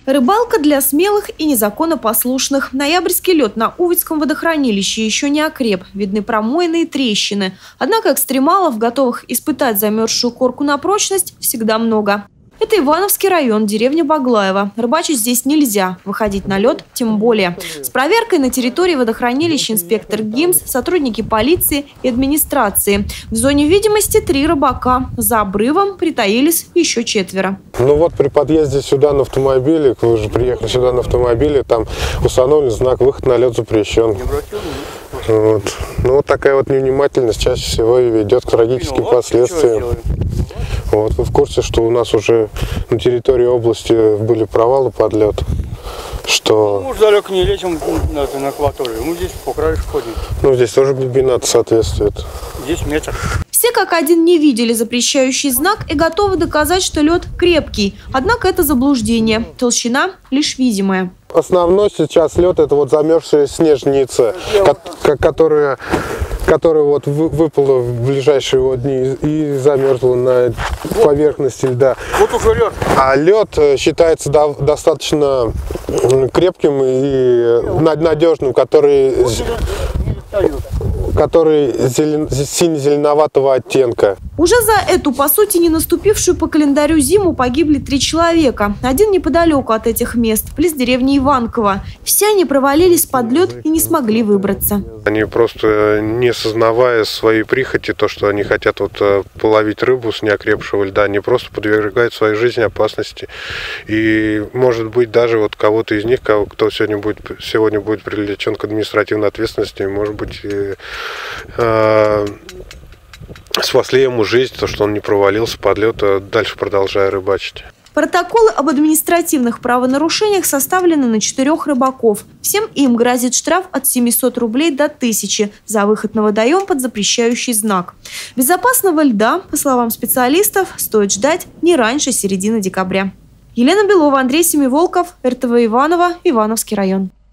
Рыбалка для смелых и незаконопослушных. Ноябрьский лед на Уводском водохранилище еще не окреп. Видны промоины и трещины. Однако экстремалов, готовых испытать замерзшую корку на прочность, всегда много. Это Ивановский район, деревня Баглаева. Рыбачить здесь нельзя, выходить на лед тем более. С проверкой на территории водохранилища инспектор ГИМС, сотрудники полиции и администрации. В зоне видимости 3 рыбака. За обрывом притаились еще 4. Ну вот при подъезде сюда на автомобиле, вы уже приехали сюда на автомобиле, там установлен знак «Выход на лед запрещен». Вот. Ну вот такая вот невнимательность чаще всего и ведет к трагическим последствиям. Вот. Вы в курсе, что у нас уже на территории области были провалы под лед? Что... Мы уже далеко не летим на акваторию, мы здесь по краю ходим. Ну здесь тоже глубина соответствует. Здесь метр. Все как один не видели запрещающий знак и готовы доказать, что лед крепкий. Однако это заблуждение. Толщина лишь видимая. Основной сейчас лед — это вот замерзшая снежница, которая вот выпала в ближайшие дни и замерзла на поверхности льда. Вот уже лед. А лед считается достаточно крепким и надежным, который сине-зеленоватого оттенка. Уже за эту, по сути, не наступившую по календарю зиму погибли 3 человека. Один неподалеку от этих мест, близ деревни Иванково. Все они провалились под лед и не смогли выбраться. Они просто, не сознавая своей прихоти, то, что они хотят половить рыбу с неокрепшего льда, они просто подвергают своей жизни опасности. И, может быть, даже кого-то из них, кто сегодня будет привлечен к административной ответственности, может быть, спасли ему жизнь, то, что он не провалился под лед, дальше продолжая рыбачить. Протоколы об административных правонарушениях составлены на 4 рыбаков. Всем им грозит штраф от 700 рублей до 1000 за выход на водоем под запрещающий знак. Безопасного льда, по словам специалистов, стоит ждать не раньше середины декабря. Елена Белова, Андрей Семиволков, РТВ Иваново, Ивановский район.